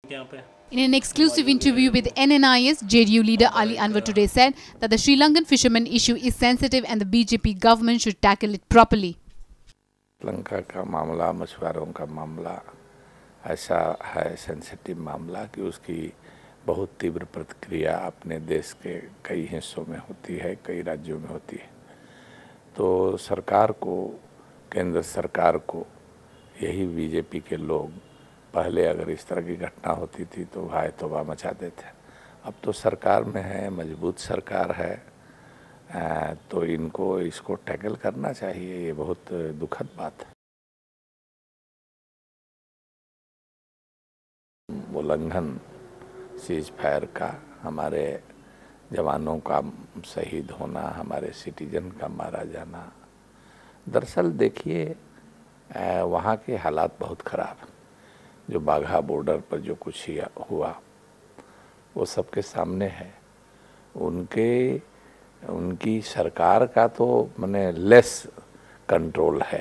In an exclusive interview with NNIS, JDU leader Ali Anwar today said that the Sri Lankan fishermen issue is sensitive and the BJP government should tackle it properly. Sri Lanka का मामला, मछुआरों का मामला ऐसा है sensitive मामला कि उसकी बहुत तीव्र प्रतिक्रिया अपने देश के कई हिस्सों में होती है, कई राज्यों में होती है। तो सरकार को, केंद्र सरकार को, यही बीजेपी के लोग पहले अगर इस तरह की घटना होती थी तो हाय तौबा मचा देते। अब तो सरकार में है, मजबूत सरकार है, तो इनको इसको टैकल करना चाहिए। ये बहुत दुखद बात है। उल्लंघन सीज फायर का, हमारे जवानों का शहीद होना, हमारे सिटीजन का मारा जाना। दरअसल देखिए, वहाँ के हालात बहुत ख़राब हैं। जो बाघा बॉर्डर पर जो कुछ हुआ वो सबके सामने है। उनकी सरकार का तो माने लेस कंट्रोल है,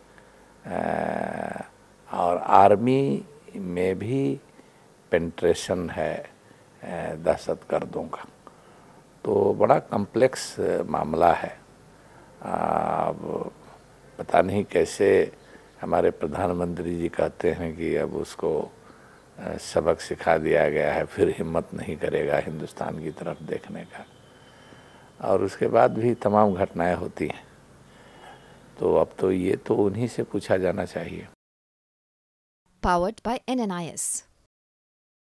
और आर्मी में भी पेंट्रेशन है दहशतगर्दों का। तो बड़ा कम्प्लेक्स मामला है। अब पता नहीं कैसे हमारे प्रधानमंत्री जी कहते हैं कि अब उसको सबक सिखा दिया गया है, फिर हिम्मत नहीं करेगा हिंदुस्तान की तरफ देखने का। और उसके बाद भी तमाम घटनाएं होती हैं। तो अब तो ये तो उन्हीं से पूछा जाना चाहिए। Powered by NNIS.